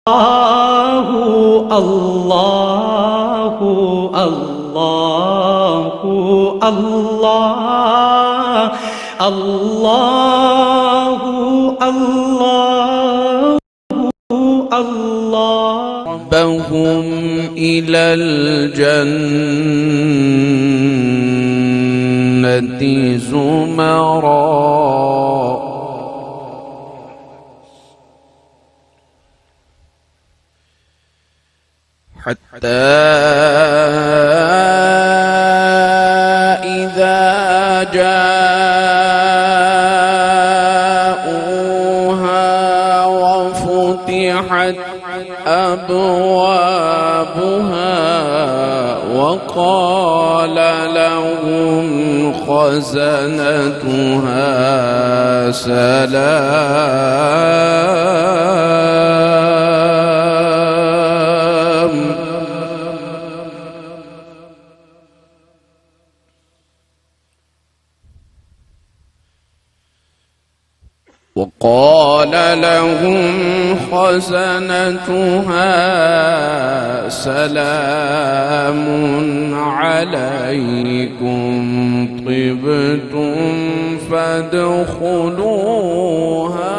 الله الله الله الله الله الله الله ربهم إلى الجنة زمرا حتى إذا جاءوها وفتحت أبوابها وقال لهم خزنتها سلام وقال لهم خزنتها سلام عليكم طبتم فادخلوها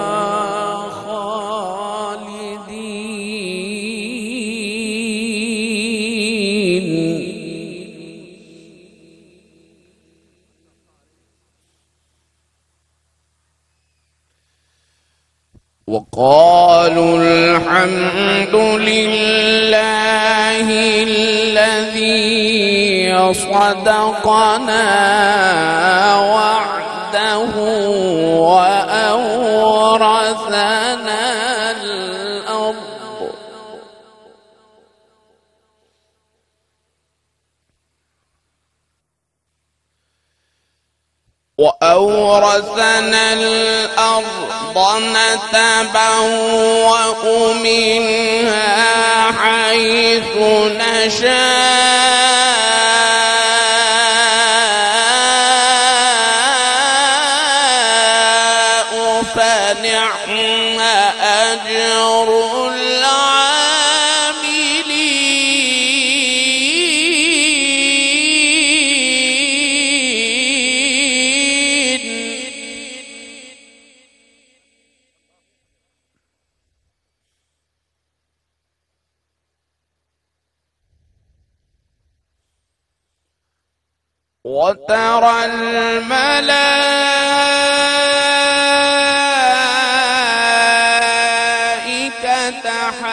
خالدين. وقالوا الحمد لله الذي صدقنا وعده وأورثنا الأرض نتبوأ منها حيث نشاء فنعم أجر وترى الملائكة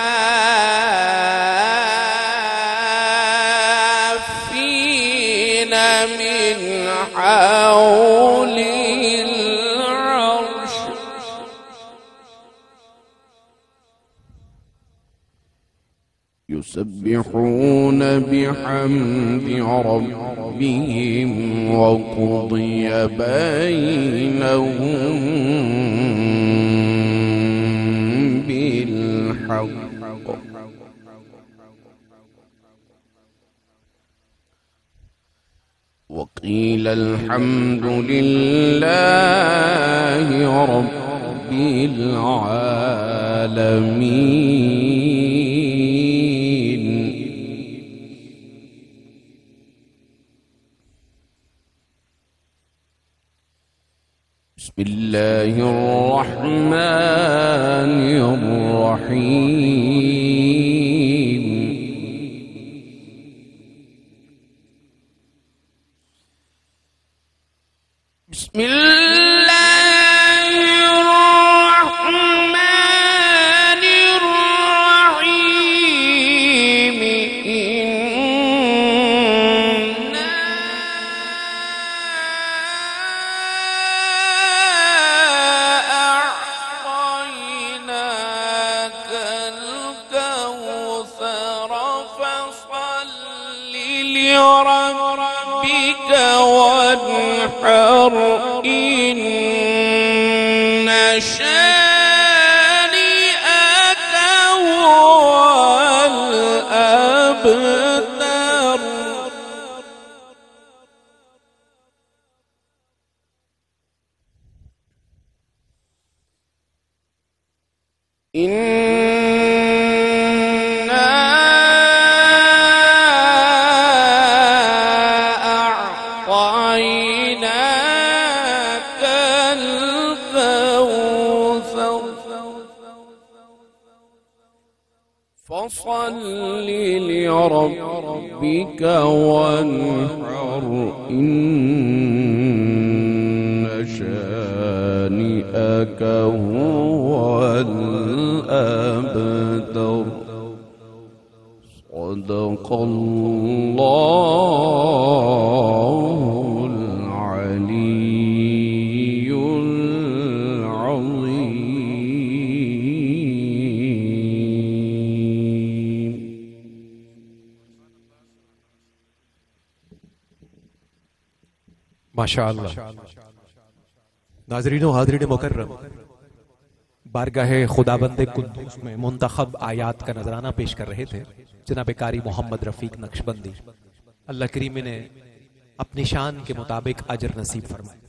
حافين من حول العرش يسبحون بحمد ربهم وقضي بينهم بالحق وقيل الحمد لله رب العالمين. بسم الله الرحمن الرحيم. بسم الله الرحمن الرحيم. إنا أعطيناك الكوثر فصل لربك وانحر إن شانئك هو الأبتر. إن فصل لربك وانحر إن شانئك هو الأبتر صدق الله العلي العظيم. माशाअल्लाह। नाज़रीन व हाज़रीन मुकर्रम, बारगाह खुदाबंद कुद्दूस में मुंतखब आयात का नजराना पेश कर रहे थे जनाब कारी मोहम्मद रफीक नक्शबंदी। अल्लाह करीम ने अपनी शान के मुताबिक अजर नसीब फरमाए।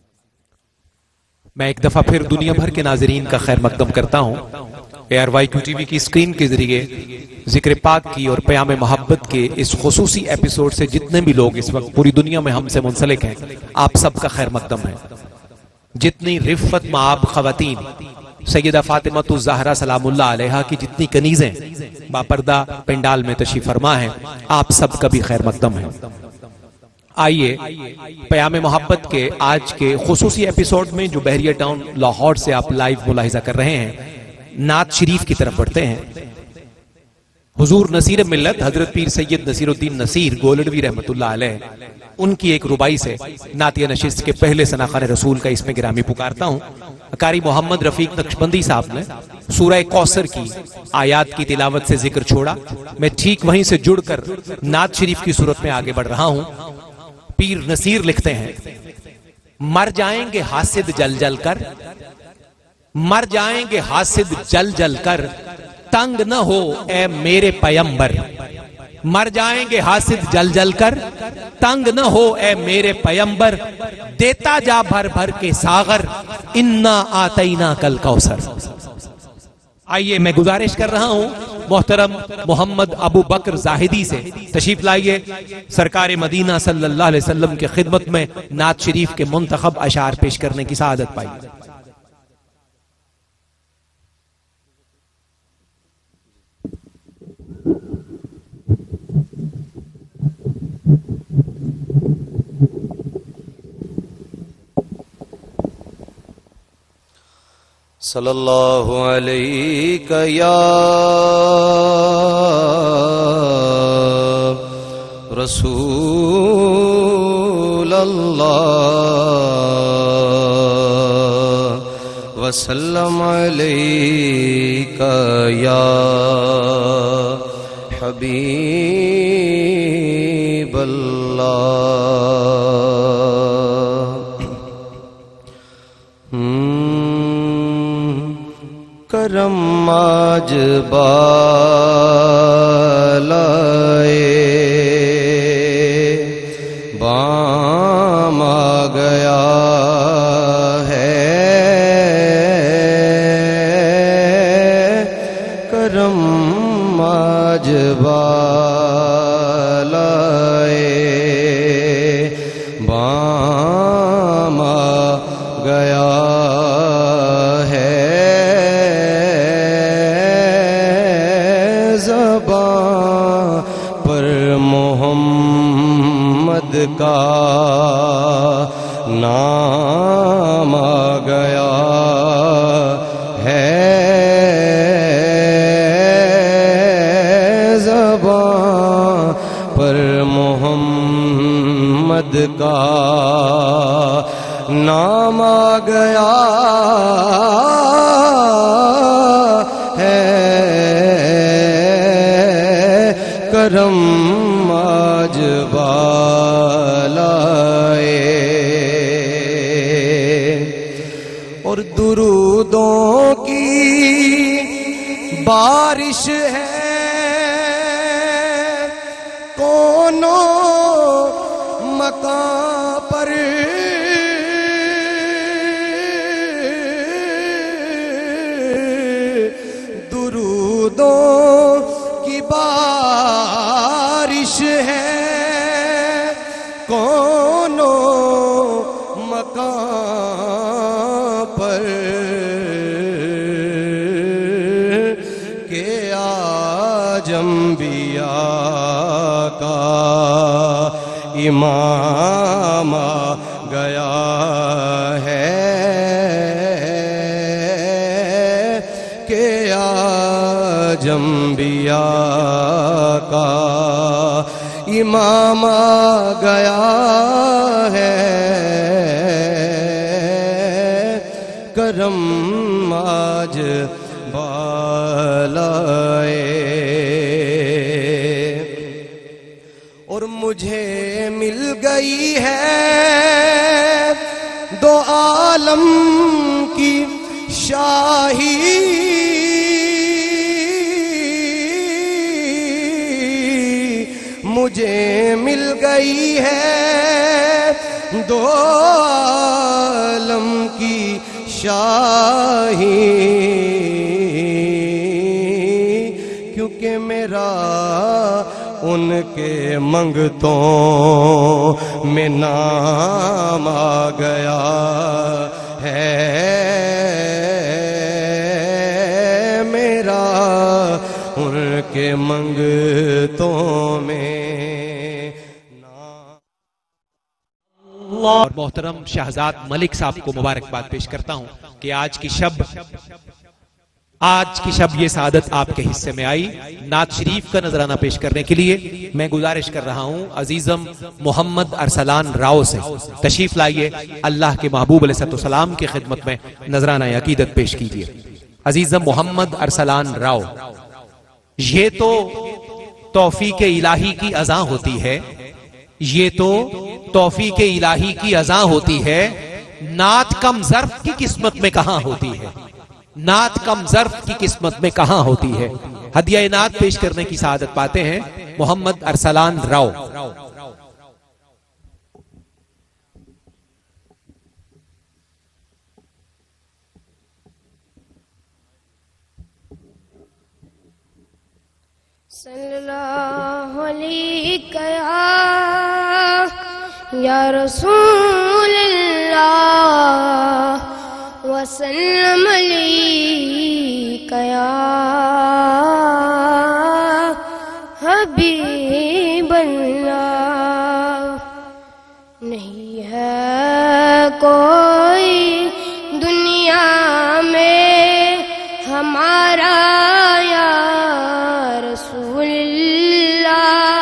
मैं एक दफा फिर दुनिया भर के नाजरीन का खैर मकदम करता हूँ। ARYQ TV की स्क्रीन के जरिए जिक्र पाक की और प्याम मोहब्बत के इस खुसूसी एपिसोड से जितने भी लोग इस वक्त पूरी दुनिया में हमसे मुंसलिक हैं, आप सबका खैर मकदम है। जितनी रिफ़त माब खवातीन सैयदा फातिमा ज़हरा सलामुल्लाह अलैहा की जितनी कनीजें बापर्दा पंडाल में तशरीफ फरमा है, आप सबका भी खैर मकदम है। आइए प्याम मोहब्बत के आज के खुसूसी एपिसोड में जो बहरिया टाउन लाहौर से आप लाइव मुलाहिजा कर रहे हैं, नात शरीफ की तरफ बढ़ते हैं। हुजूर नसीर मिल्लत हजरत पीर सैयद नसीरुद्दीन नसीर गोलडवी रहमतुल्लाह अलैह, उनकी एक रुबाई से नातिया नशिस्त के पहले सनाखान रसूल का इसमें गिरामी पुकारता हूँ। कारी मोहम्मद रफीक नक्शबंदी साहब ने सूरह कौसर की आयात की तिलावत से जिक्र छोड़ा। मैं ठीक वहीं से जुड़कर नात शरीफ की सूरत में आगे बढ़ रहा हूँ। पीर नसीर लिखते हैं, मर जाएंगे हासिद जल जल कर, मर जाएंगे हासिद जल जल कर, तंग न हो ए मेरे पैगंबर। मर जाएंगे हासिद जल जल कर, तंग न हो ए मेरे पैगंबर। देता जा भर भर के सागर, इन्ना आतईना कल कौसर। आइए मैं गुजारिश कर रहा हूं मोहतरम मोहम्मद अबू बकर जाहिदी से तशरीफ लाइए। सरकार मदीना सल्लल्लाहु अलैहि वसल्लम की खिदमत में नात शरीफ के मुंतखब अशार पेश करने की सआदत पाई। सल्लल्लाहु अलैका या रसूल अल्लाह वसल्लम अलैका या हबीब करम आज बालाए बाम आ गया है, करम आज बालाए बाम आ गया का नाम आ गया है, ज़बां पर मोहम्मद का नाम आ गया है, करम आज और दुरूदों की बारिश है, कोनों मकां पर दुरूदों की बारिश है, कोनों मकां पर के आज अंबिया का इमाम आ गया है कि आज अंबिया का इमाम आ गया है। करम आज बालाए और मुझे मिल गई है दो आलम की शाही। मुझे मिल गई है दो आलम की शाही, क्योंकि मेरा उनके मंगतों में नाम आ गया है। मेरा उनके मंगतों में और मोहतरम शहजाद मलिक साहब को मुबारकबाद पेश करता हूं कि आज की शब ये सादत आपके हिस्से में आई। नात शरीफ का नजराना पेश करने के लिए मैं गुजारिश कर रहा हूं अजीजम मोहम्मद अरसलान राव से तशरीफ लाइए। अल्लाह के महबूब अलैहिस्सलाम की खिदमत में नजराना अकीदत पेश कीजिए। अजीजम मोहम्मद अरसलान राव, ये तो तौफीक इलाही की अज़ा होती है, ये तो तौफीक इलाही की अज़ा होती है। नात कम ज़र्फ की किस्मत में कहां होती है, नात कम ज़र्फ की किस्मत में कहां होती है। हदिया नात पेश करने की सआदत पाते हैं मोहम्मद अरसलान राव। सल्लल्लाहु अलैहि या रसूलल्लाह वसल्लम अलैका या हबीबल्लाह। नहीं है कोई दुनिया में हमारा या रसूलल्लाह,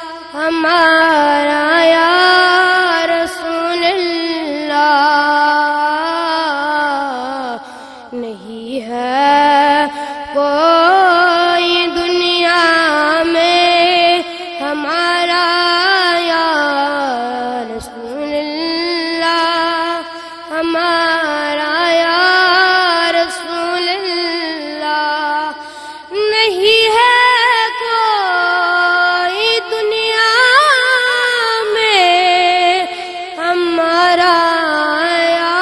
हमारा या रसूलल्लाह। नहीं है कोई दुनिया में हमारा या रसूलल्लाह, हमारा या रसूलल्लाह। नहीं है कोई दुनिया में हमारा या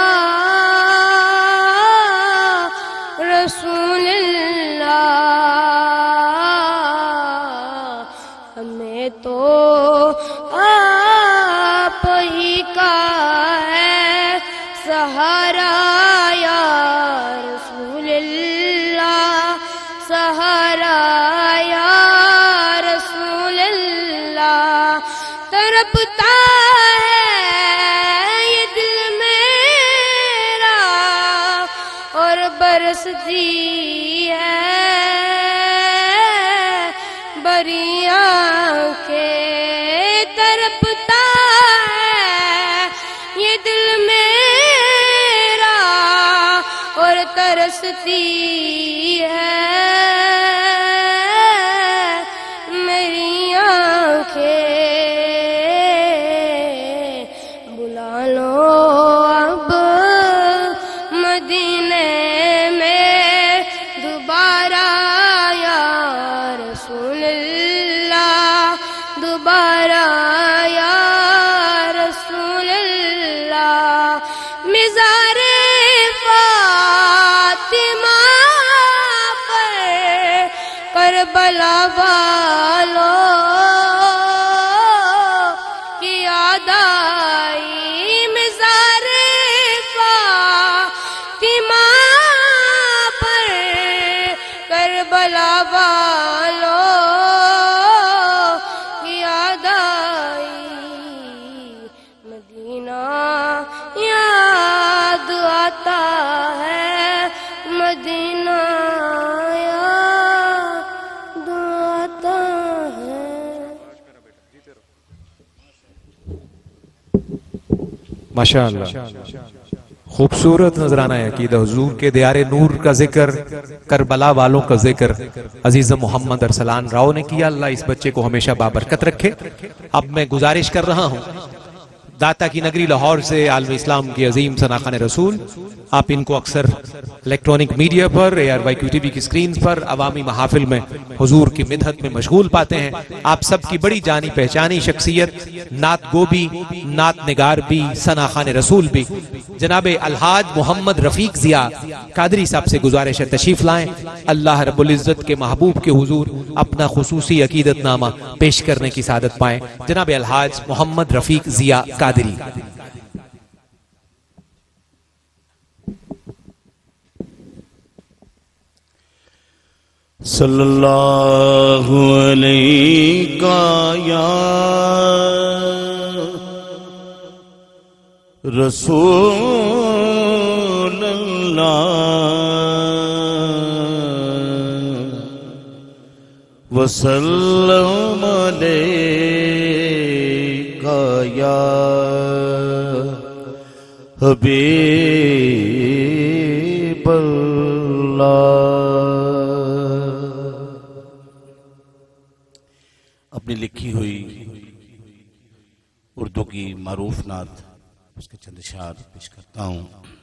रसूलल्लाह। हमें तो आप ही का है सहारा या रसूलल्लाह, सहारा या रसूलल्लाह। तड़पता है ये दिल मेरा और बरसती है बरी आंखें। तड़पता है ये दिल मेरा और तरसती है मेरी आंखें। बुला लो अब मदीने में दोबारा या रसूलल्लाह, दोबारा या रसूलल्लाह। मिज़ारे फातिमा पर करबला वालों की याद आई। मिज़ारे फातिमा पर करबला माशाअल्लाह, खूबसूरत नजराना है अकीदा हुजूर के। दियारे नूर का जिक्र, करबला वालों का जिक्र अजीज मोहम्मद अरसलान राव ने किया। अल्लाह इस बच्चे को हमेशा बाबरकत रखे। अब मैं गुजारिश कर रहा हूं दाता की नगरी लाहौर से आलम इस्लाम की अजीम सनाखान रसूल, आप इनको अक्सर इलेक्ट्रॉनिक मीडिया पर, ARYQTV की स्क्रीन पर, अवामी महाफिल में हुजूर की मिदहत में मशगूल पाते हैं। आप सबकी बड़ी जानी पहचानी शख्सियत, नात गो भी, नात निगार भी, सनाखान रसूल भी, जनाब अलहाज मोहम्मद रफीक जिया कादरी साहब से गुजारिश है तशरीफ लाएं। अल्लाह रब्बुल इज्जत के महबूब के हुजूर अपना खुसूसी अकीदतनामा पेश करने की सादत पाएं। जनाब अलहाज मोहम्मद रफीक जिया कादरी। सल्लल्लाहु अलैका या रसूल अल्लाह वसल्लम अलैका या हबीब अल्लाह। अपनी लिखी हुई उर्दू की मारूफ नात उसके चंद अशआर पेश करता हूँ।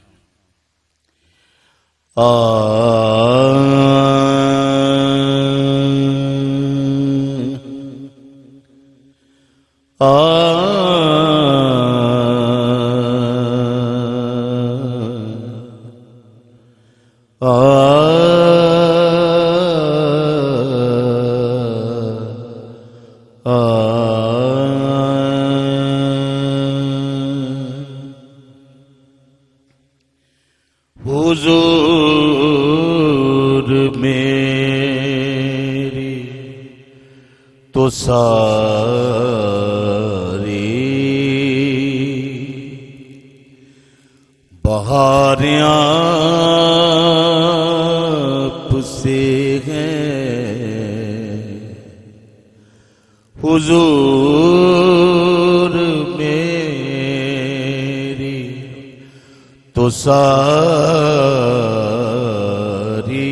हुजूर मेरी तो सारी बहारें आप से हैं। हुजूर मेरी तो सारी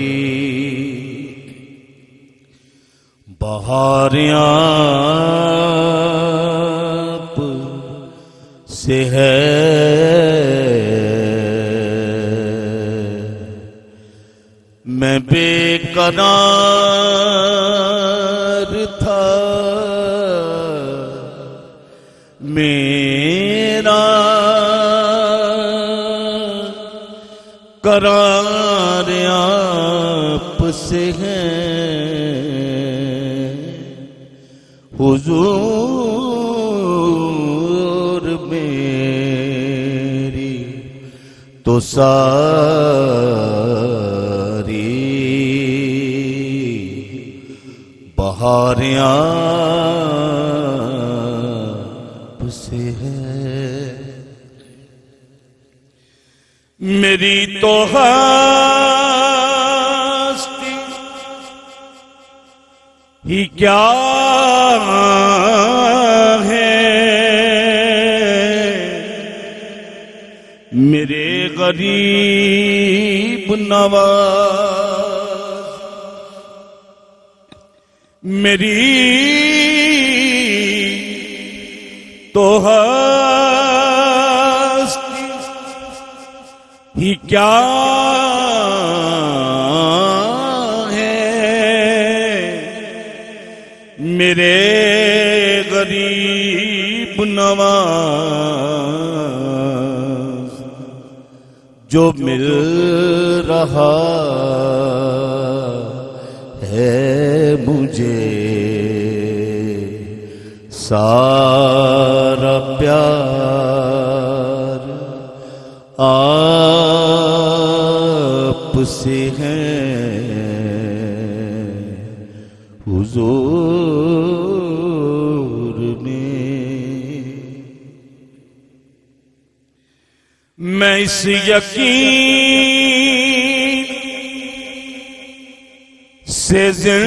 बहारें आप से है। मैं बेकरार था, मेरा करार आप से है। हुजूर मेरी तो सारी बहारें आप से है। मेरी तो हस्ती ही क्या है, मेरे गरीब नवाज। मेरी तो हस्ती ही क्या है, मेरे गरीब नवाज। जो मिल रहा है मुझे सारा प्यार आप से है। हुजूर में मैं इस यकीन से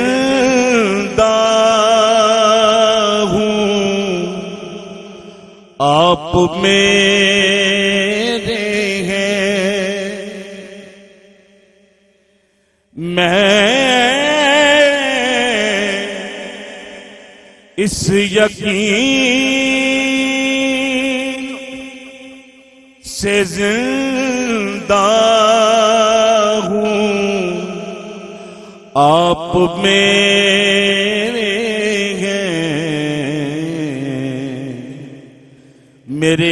जिंदा हूँ, आप मेरे हैं, मैं इस यकीन से जिंदा हूँ, आप मेरे हैं, मेरे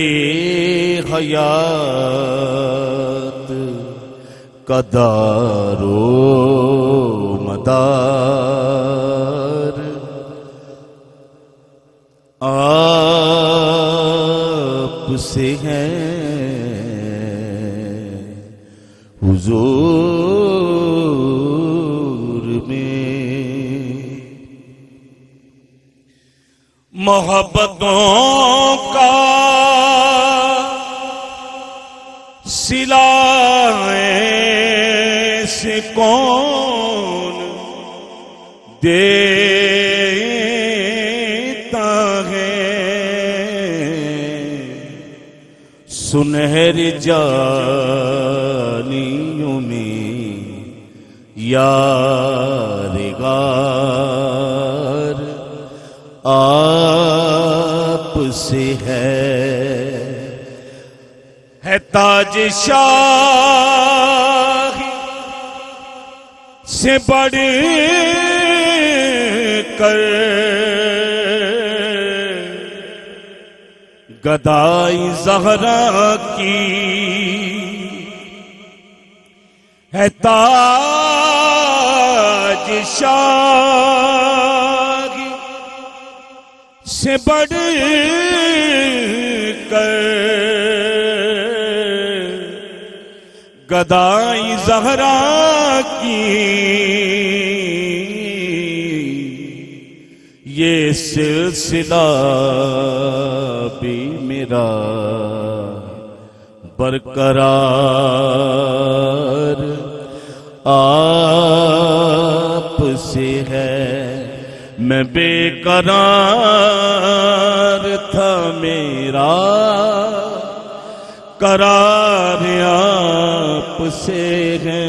हयात का दारो मदार आप से है, हुजूर में मोहब्बतों का सिलाए से कौन देता है, सुनहरी जानियों में यारगार आप से है ताज शाही से बढ़ कर गदाई ज़हरा की, है ताज शाही से बढ़ कर गदाई ज़हरा की, ये सिलसिला भी मेरा बरकरार आप से है, मैं बेकरार था मेरा करार आप से है,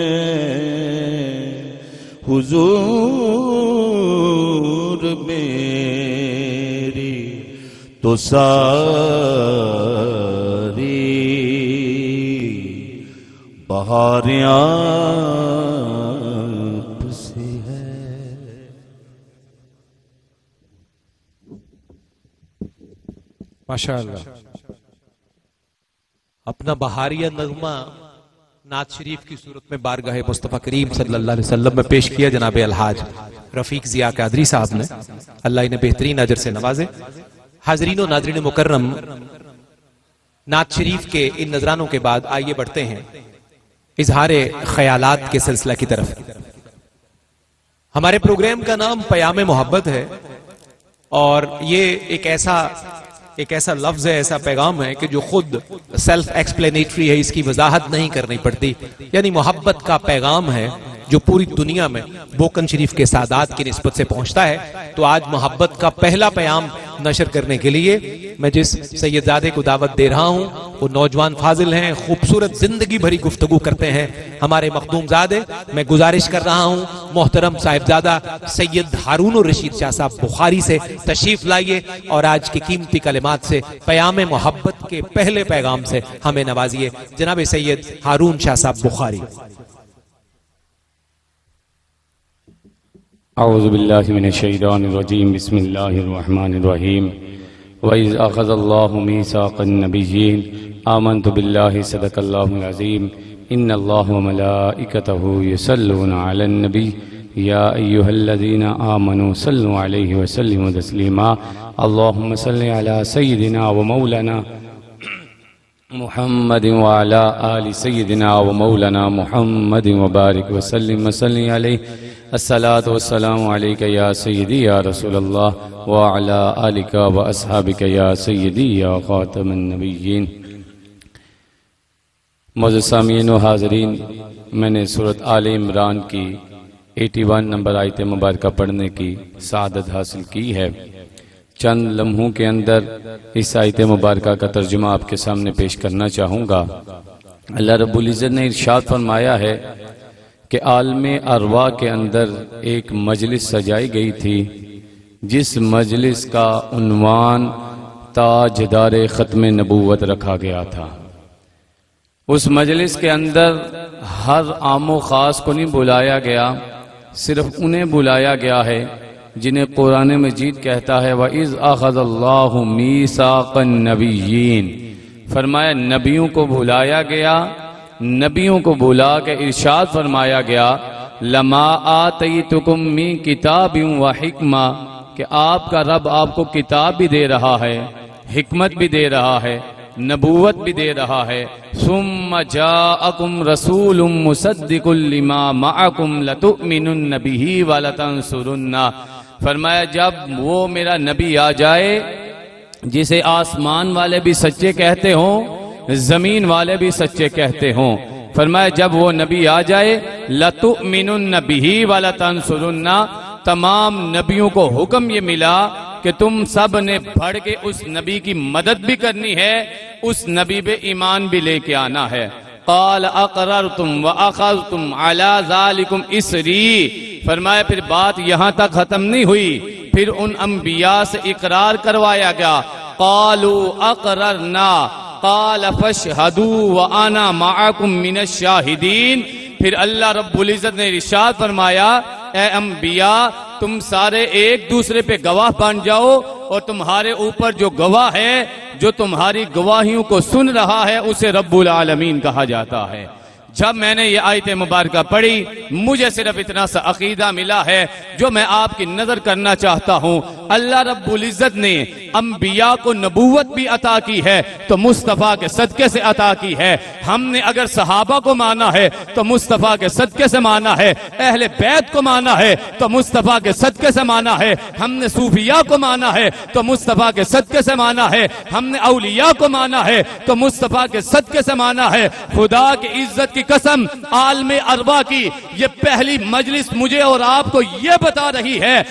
हुजूर मेरी तो सारी बहारें आप से है। माशाअल्लाह। अपना बहारिया नगमा नात शरीफ की सूरत में बारगाह मुस्तफ़ा करीम सल्लल्लाहु अलैहि वसल्लम में पेश किया जनाब अलहाज रफीक जिया कादरी साहब ने, अल्लाह इन्हें बेहतरीन अजर से नवाजे। हाजरीन व नाज़रीन मुकर्रम, नात शरीफ के इन नजरानों के बाद आइए बढ़ते हैं इजहार ख्यालात के सिलसिला की तरफ। हमारे प्रोग्राम का नाम पयाम मोहब्बत है और ये एक ऐसा लफ्ज है, ऐसा पैगाम है कि जो खुद सेल्फ एक्सप्लेनेटरी है, इसकी वजाहत नहीं करनी पड़ती। यानी मोहब्बत का पैगाम है जो पूरी दुनिया में बोकन शरीफ के सादात की निस्बत से पहुंचता है। तो आज मोहब्बत का पहला पैगाम नशर करने के लिए मैं जिस सैयदजादे को दावत दे रहा हूं वो नौजवान फाजिल हैं, खूबसूरत जिंदगी भरी गुफ्तगू करते हैं, हमारे मखदूमजादे। मैं गुजारिश कर रहा हूं मोहतरम साहिबजादा सैयद हारून रशीद शाह साहब बुखारी से तशरीफ लाइए और आज की कीमती कलिमात से पयाम मोहब्बत के पहले पैगाम से हमें नवाजिए। जनाब सैयद हारून शाह साहब बुखारी। औज़ु बिल्लाहि मिनश्शैतानिर रजीम, बिस्मिल्लाहिर रहमानिर रहीम। व इज़ अख़ज़ल्लाहु मीसाक़न नबिय्यीन आमन्तु बिल्लाहि सदक़ल्लाहुल अज़ीम। इन्नल्लाह व मलाइकतहु युसल्लूना अलन नबी या अय्युहल्लज़ीना आमनू सल्लु अलैहि व सल्लिमू तस्लीमा। अल्लाहुम्मा सल्लि अला सय्यिदिना व मौलाना मुहम्मद व अला आलि सय्यिदिना व मौलाना मुहम्मद व बारिक व सल्लिम व सल्लि अलैहि। अस्सलातु वस्सलामु अलैका या सय्यदी या रसूलल्लाह व अला आलिका व अस्हाबिका या सय्यदी या खातमन नबिय्यीन। मौजूद सामीन व हाज़रीन, मैंने सूरत आले इमरान की 81 नंबर आयत मुबारका पढ़ने की सआदत हासिल की है। चंद लम्हों के अंदर इस आयत मुबारक का तर्जुमा आपके सामने पेश करना चाहूँगा। अल्लाह रब्बुल इज़्ज़त ने इरशाद फरमाया है कि आलमे अरवा के अंदर एक मजलिस सजाई गई थी, जिस मजलिस का उन्वान ताजदार ख़त्म नबूवत रखा गया था। उस मजलिस के अंदर हर आमो ख़ास को नहीं बुलाया गया, सिर्फ उन्हें बुलाया गया है जिन्हें कुरान मजीद कहता है व इज़ अख़ज़ल्लाहु मीसाक़न नबिय्यीन। फरमाया नबियों को बुलाया गया, नबियों को बुला के इरशाद फरमाया गया लमा आतैतुकुम मिन किताबिन व हिक्मा, कि आपका रब आपको किताब भी दे रहा है, हिकमत भी दे रहा है, नबूवत भी दे रहा है। सुम्मा जाअकुम रसूलुम मुसद्दिकुल लिमा मअकुम लतुमिनुन्न बिही व लतंसुरुन्ना। फरमाया जब वो मेरा नबी आ जाए जिसे आसमान वाले भी सच्चे कहते हों, जमीन वाले भी सच्चे कहते हों, फरमाया जब वो नबी आ जाए लतुमिनुन्न बिही व लतंसुरुन्ना, तमाम नबियों को हुक्म ये मिला कि तुम सब ने बढ़ के उस नबी की मदद भी करनी है, उस नबी पे ईमान भी लेके आना है। क़ाल अक़ररतुम व अख़ज़्तुम अला ज़ालिकुम इसरी। फरमाया फिर बात यहाँ तक खत्म नहीं हुई, फिर उन अंबिया से इकरार करवाया गया। क़ालू अक़ररना क़ाल फ़शहदू व अना मअकुम मिनश शाहिदीन। फिर अल्लाह रब्बुल इज़्ज़त ने इरशाद फरमाया ए अंबिया तुम सारे एक दूसरे पे गवाह बन जाओ, और तुम्हारे ऊपर जो गवाह है, जो तुम्हारी गवाहियों को सुन रहा है, उसे रब्बुल आलमीन कहा जाता है। जब मैंने ये आयत मुबारक पढ़ी, मुझे सिर्फ इतना सा अकीदा मिला है जो मैं आपकी नजर करना चाहता हूँ। अल्लाह रब्बुल इज़्ज़त ने अंबिया को नबूवत भी अता की है तो मुस्तफ़ा के सदके से अता की है। हमने अगर सहाबा को माना है तो मुस्तफ़ा के सदके से माना है, अहले बैत को माना है तो मुस्तफ़ा के सदके से माना है, हमने सूफिया को माना है तो मुस्तफ़ा के सदके से माना है, हमने औलिया को माना है तो मुस्तफ़ा के सदके से माना है। खुदा की इज्जत की कसम, आलमे अरबा की ये पहली मजलिस मुझे और आपको ये बता रही है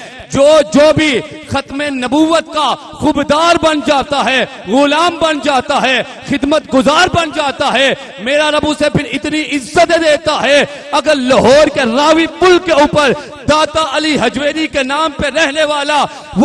जो भी खत्मे नबूवत का खुबदार बन जाता है, गुलाम बन जाता है, खिदमत गुजार बन जाता है, मेरा रब उसे फिर इतनी इज्जत देता है। अगर लाहौर के रावी पुल के ऊपर दाता अली हजवेरी के नाम पे रहने वाला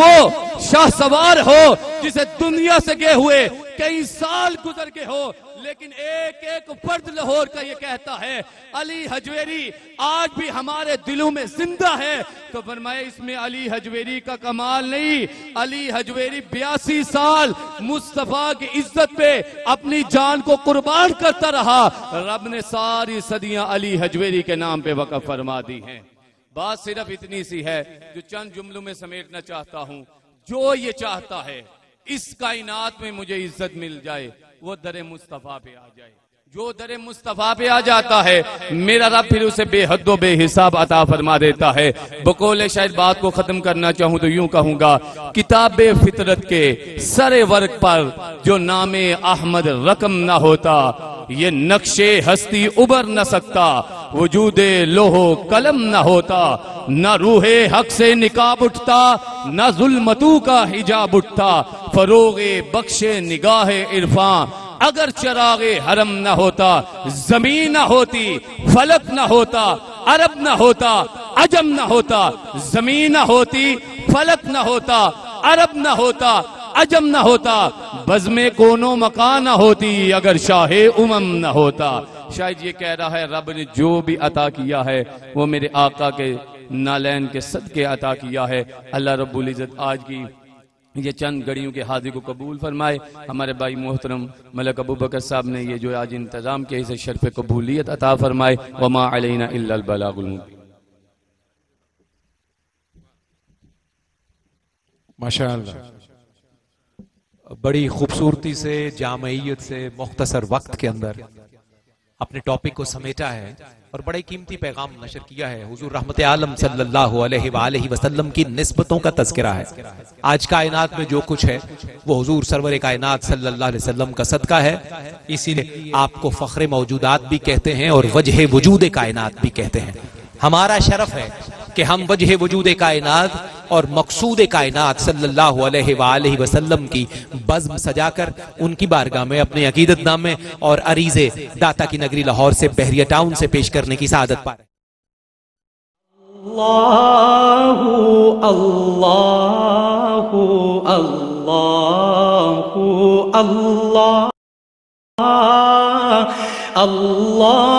वो शाह सवार हो, जिसे दुनिया से गए हुए कई साल गुजर के हो, लेकिन एक एक फर्द लाहौर का ये कहता है अली हजवेरी आज भी हमारे दिलों में जिंदा है, तो फरमाया इसमें अली हजवेरी का कमाल नहीं, अली हजवेरी 82 साल मुस्तफा की इज्जत पे अपनी जान को कुर्बान करता रहा। रब ने सारी सदियां अली हजवेरी के नाम पे वक़फ़ फरमा दी हैं। बात सिर्फ इतनी सी है जो चंद जुमलों में समेटना चाहता हूं। जो ये चाहता है इस कायनात में मुझे इज्जत मिल जाए, वो दरे मुस्तफा पे आ जाए। जो दरे मुस्तफा पे आ जाता है, मेरा रब फिर उसे बेहद बेहिसाब अता फरमा देता है। बकौले शायद बात को खत्म करना चाहूं तो यूं कहूंगा, किताबे फितरत के सरे वर्क पर जो नामे अहमद रकम ना होता, ये नक्शे हस्ती उबर न सकता, वजूदे लोहो कलम न होता, न रूहे हक से निकाब उठता, न जुल्मतू का हिजाब उठता, फरोगे बख्शे निगाहे इरफान अगर चरागे हरम न होता, जमीन न होती, फलक न होता, अरब न होता, अजम न होता, जमीन न होती, फलक न होता, अरब न होता, अजम न होता, बज़्मे कोनो मकान न होती, अगर शाहे उमम न होता। शायद ये कह रहा है रब ने जो भी अता किया है वो मेरे आका के नालैन के सदके अता किया है। अल्लाह रब्बुल इज़्ज़त आज की ये चंद घड़ियों के हाजिर को कबूल फरमाए। हमारे भाई मोहतरम मलक अबू बकर साहब ने ये जो आज इंतज़ाम किया, इसे शर्फ़ कबूलियत अता फरमाए। वमा अलैना इल्लल बलागुल मुबीन। माशाअल्लाह, बड़ी खूबसूरती से, जामयियत से, मुख्तसर वक्त के अंदर अपने टॉपिक को समेटा है और बड़े कीमती पैगाम नशर किया है। हुजूर रहमत आलम सल्लल्लाहु अलैहि वसल्लम की निस्बतों का तज़किरा है। आज कायनात में जो कुछ है वो हुजूर सरवर कायनात सल्लल्लाहु अलैहि वसल्लम का सदका है। इसीलिए आपको फ़ख्र मौजूदात भी कहते हैं और वजह वजूद कायनात भी कहते हैं। हमारा शरफ है कि हम वजह वजूद कायनात और मकसूद कायनात सल्लल्लाहु अलैहि वसल्लम की बज़्म सजाकर उनकी बारगाह में अपने अकीदतनामे और अरीज़े दाता की नगरी लाहौर से बहरिया टाउन से पेश करने की सआदत पा रहे हैं। अल्लाहु अल्लाहु अल्लाह अल्लाह